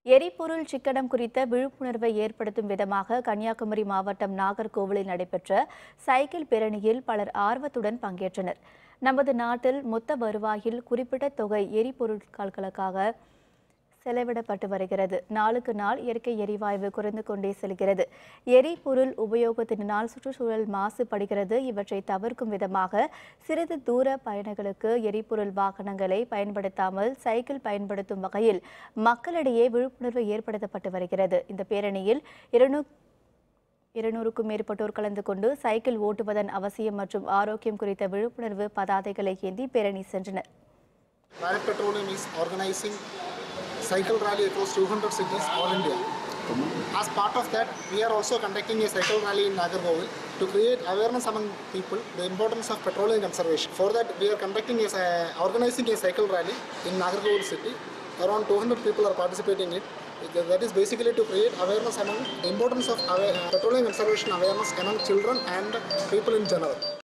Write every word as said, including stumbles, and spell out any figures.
எரிபொருள் சிக்கனம் குறித்த விழிப்புணர்வை ஏற்படுத்தும் விதமாக கன்னியாகுமரி மாவட்டம் நாகர்கோவிலில் நடைபெற்ற சைக்கிள் பேரணியில் பலர் ஆர்வத்துடன் பங்கேற்றனர். நமது நாட்டில் மொத்த வருவாயில் குறிப்பிட்ட தொகை எரிபொருட்களுக்காக செலவிடப்பட்டு வருகிறது. நாளுக்கு நாள் இயற்கை எரிவாயு குறைந்து கொண்டே செல்கிறது. எரிபொருள் உபயோகத்தினால் சுற்றுச்சூழல் மாசுபடுகிறது. இவற்றை தவிர்க்கும் விதமாக சிறிது தூர பயணங்களுக்கு எரிபொருள் வாகனங்களை பயன்படுத்தாமல் சைக்கிள் பயன்படுத்தும் வகையில் மக்களிடையே விழிப்புணர்வு ஏற்படுத்தப்பட்டு வருகிறது. இந்த பேரணியில் இருநூறு இருநூறுக்கும் மேற்பட்டோர் கலந்து கொண்டு சைக்கிள் ஓட்டுவதன் அவசியம் மற்றும் ஆரோக்கியம் குறித்த விழிப்புணர்வு பதாதைகளை ஏந்தி பேரணி சென்றனர். Bharat Petroleum is organizing cycle rally across two hundred cities all India. As part of that, we are also conducting a cycle rally in Nagarkovil to create awareness among people the importance of petroleum conservation. For that, we are conducting a uh, organizing a cycle rally in Nagarkovil city. Around two hundred people are participating in it. That is basically to create awareness among the importance of uh, petroleum conservation awareness among children and people in general.